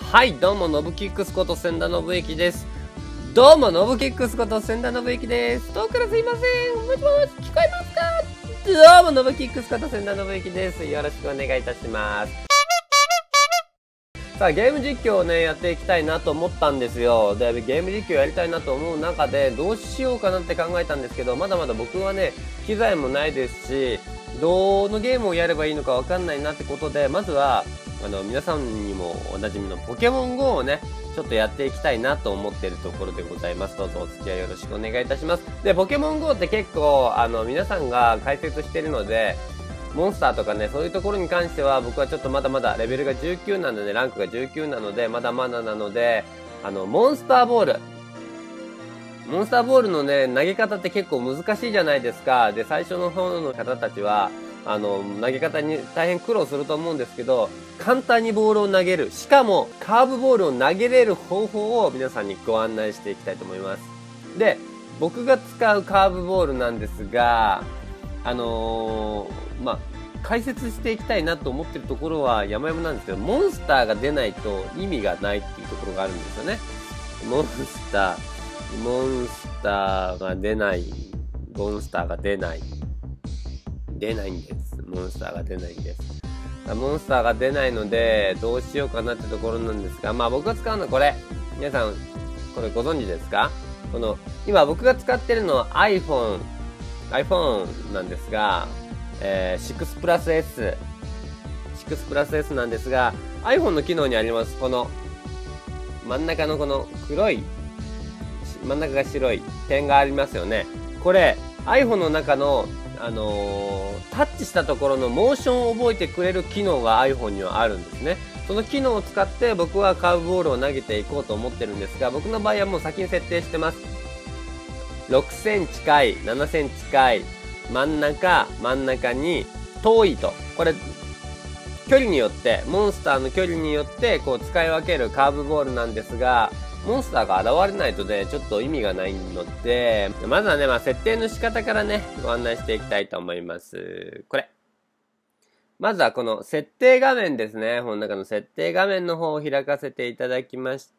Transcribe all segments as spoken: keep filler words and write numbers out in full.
はい、どうも、ノブキックスこと千田信之です。どうも、ノブキックスこと千田信之です。遠くからすいません。もしもし、聞こえますか？どうも、ノブキックスこと千田信之です。よろしくお願いいたします。さあ、ゲーム実況をね、やっていきたいなと思ったんですよ。で、ゲーム実況やりたいなと思う中で、どうしようかなって考えたんですけど、まだまだ僕はね、機材もないですし、どのゲームをやればいいのかわかんないなってことで、まずは、あの、皆さんにもおなじみのポケモン ゴー をね、ちょっとやっていきたいなと思っているところでございます。どうぞお付き合いよろしくお願いいたします。で、ポケモン ゴー って結構、あの、皆さんが解説してるので、モンスターとかね、そういうところに関しては僕はちょっとまだまだレベルがじゅうきゅうなので、ランクがじゅうきゅうなので、まだまだなので、あの、モンスターボール。モンスターボールのね、投げ方って結構難しいじゃないですか。で、最初の方の方たちは、あの、投げ方に大変苦労すると思うんですけど、簡単にボールを投げる。しかも、カーブボールを投げれる方法を皆さんにご案内していきたいと思います。で、僕が使うカーブボールなんですが、あのー、まあ、解説していきたいなと思ってるところは山々なんですけど、モンスターが出ないと意味がないっていうところがあるんですよね。モンスター、モンスターが出ない、モンスターが出ない。出ないんです。モンスターが出ないんです。モンスターが出ないので、どうしようかなってところなんですが、まあ僕が使うのはこれ。皆さん、これご存知ですか？この、今僕が使ってるのは iPhone、iPhone なんですが、えー、シックスプラスエス、シックスプラスエスなんですが、iPhone の機能にあります、この、真ん中のこの黒い、真ん中が白い点がありますよね。これ、iPhone の中のあのー、タッチしたところのモーションを覚えてくれる機能が iPhone にはあるんですね。その機能を使って僕はカーブボールを投げていこうと思ってるんですが、僕の場合はもう先に設定してます。ろくセンチかい、ななセンチかい、真ん中、真ん中に遠いと。これ、距離によって、モンスターの距離によってこう使い分けるカーブボールなんですが、モンスターが現れないとね、ちょっと意味がないので、まずはね、まあ、設定の仕方からね、ご案内していきたいと思います。これ。まずはこの設定画面ですね。この中の設定画面の方を開かせていただきまして、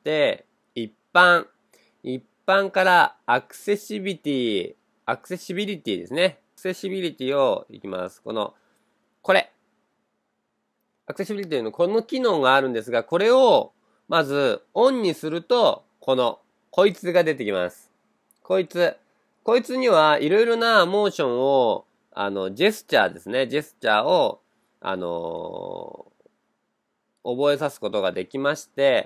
一般。一般からアクセシビリティ、アクセシビリティですね。アクセシビリティをいきます。この、これ。アクセシビリティのこの機能があるんですが、これを、まず、オンにすると、この、こいつが出てきます。こいつ。こいつにはいろいろなモーションを、あの、ジェスチャーですね。ジェスチャーを、あのー、覚えさすことができまして、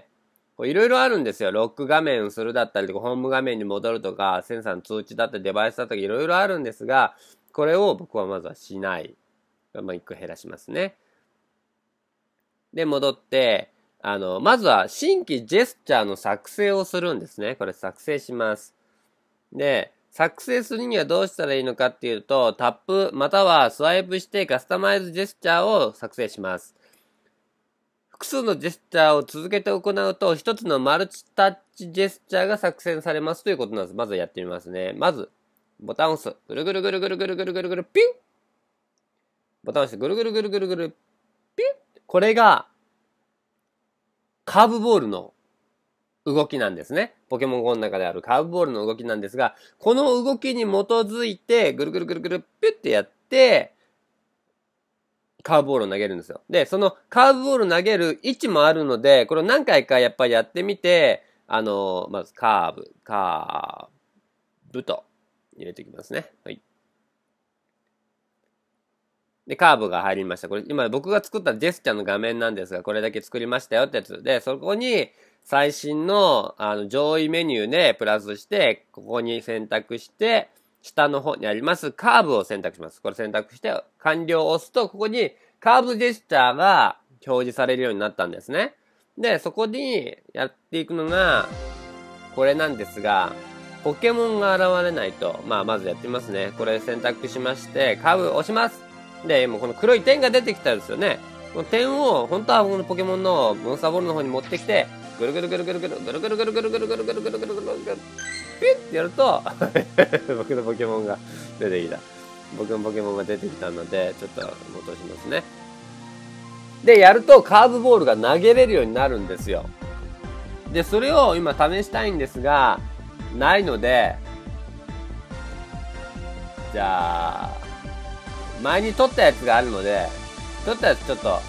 いろいろあるんですよ。ロック画面するだったりとか、ホーム画面に戻るとか、センサーの通知だったり、デバイスだったり、いろいろあるんですが、これを僕はまずはしない。まあ、いっこ減らしますね。で、戻って、あの、まずは新規ジェスチャーの作成をするんですね。これ作成します。で、作成するにはどうしたらいいのかっていうと、タップまたはスワイプしてカスタマイズジェスチャーを作成します。複数のジェスチャーを続けて行うと、一つのマルチタッチジェスチャーが作成されますということなんです。まずやってみますね。まず、ボタンを押す。ぐるぐるぐるぐるぐるぐるぐるぐる、ピュン！ボタンを押して、ぐるぐるぐるぐるぐる、ピュン！これが、カーブボールの動きなんですね。ポケモン ゴー の中であるカーブボールの動きなんですが、この動きに基づいて、ぐるぐるぐるぐる、ピュッてやって、カーブボールを投げるんですよ。で、そのカーブボール投げる位置もあるので、これを何回かやっぱりやってみて、あの、まずカーブ、カーブと入れていきますね。はい。で、カーブが入りました。これ、今僕が作ったジェスチャーの画面なんですが、これだけ作りましたよってやつで、そこに最新の、あの、上位メニューでプラスして、ここに選択して、下の方にありますカーブを選択します。これ選択して、完了を押すと、ここにカーブジェスチャーが表示されるようになったんですね。で、そこにやっていくのが、これなんですが、ポケモンが現れないと、まあ、まずやってみますね。これ選択しまして、カーブを押します。で、もうこの黒い点が出てきたんですよね。この点を、本当はこのポケモンのモンスターボールの方に持ってきて、ぐるぐるぐるぐるぐるぐるぐるぐるぐるぐるぐるぐるぐるぐるぐるぐるぐるピッてやると、僕のポケモンが出てきた。僕のポケモンが出てきたので、ちょっと戻しますね。で、やるとカーブボールが投げれるようになるんですよ。 で、それを今試したいんですが、ないので、じゃあ、前に撮ったやつがあるので、撮ったやつちょっと、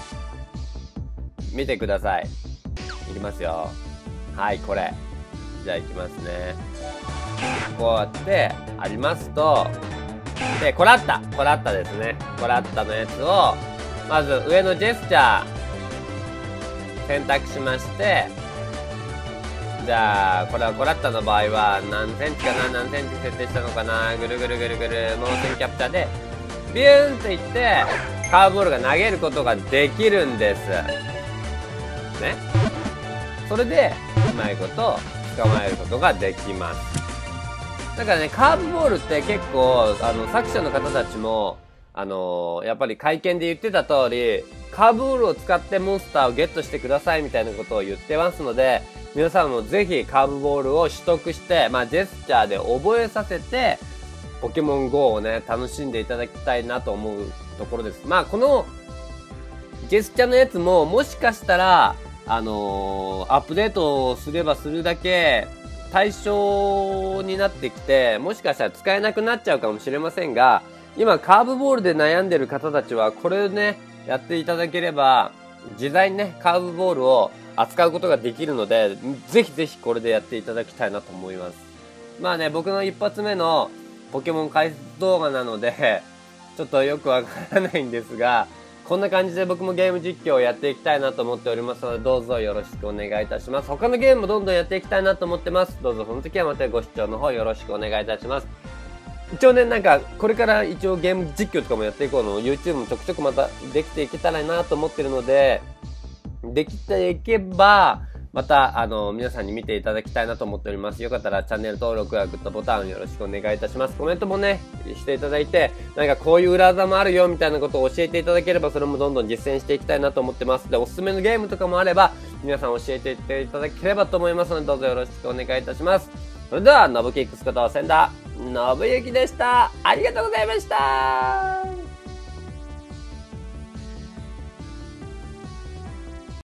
見てください。いきますよ。はい、これ。じゃあいきますね。こうやって、ありますと、で、コラッタコラッタですね。コラッタのやつを、まず上のジェスチャー、選択しまして、じゃあ、これはコラッタの場合は何センチかな何センチ設定したのかなぐるぐるぐるぐる、モーションキャプチャーで、ビューンっていって、カーブボールが投げることができるんです。ね。それで、うまいこと捕まえることができます。だからね、カーブボールって結構、あの、作者の方たちも、あのー、やっぱり会見で言ってた通り、カーブボールを使ってモンスターをゲットしてくださいみたいなことを言ってますので、皆さんもぜひカーブボールを取得して、まあ、ジェスチャーで覚えさせて、ポケモン ゴー をね、楽しんでいただきたいなと思うところです。まあ、この、ジェスチャーのやつも、もしかしたら、あのー、アップデートをすればするだけ、対象になってきて、もしかしたら使えなくなっちゃうかもしれませんが、今カーブボールで悩んでる方たちは、これをね、やっていただければ、自在にね、カーブボールを扱うことができるので、ぜひぜひこれでやっていただきたいなと思います。まあね、僕の一発目のポケモン解説動画なので、ちょっとよくわからないんですが、こんな感じで僕もゲーム実況をやっていきたいなと思っておりますので、どうぞよろしくお願いいたします。他のゲームもどんどんやっていきたいなと思ってます。どうぞその時はまたご視聴の方よろしくお願いいたします。一応ね、なんか、これから一応ゲーム実況とかもやっていこうの、YouTube もちょくちょくまたできていけたらなと思ってるので、できていけば、また、あの、皆さんに見ていただきたいなと思っております。よかったらチャンネル登録やグッドボタンよろしくお願いいたします。コメントもね、していただいて、なんかこういう裏技もあるよみたいなことを教えていただければ、それもどんどん実践していきたいなと思ってます。で、おすすめのゲームとかもあれば、皆さん教えていっていただければと思いますので、どうぞよろしくお願いいたします。それでは、ノブキックスこと千田信之でした。ありがとうございました。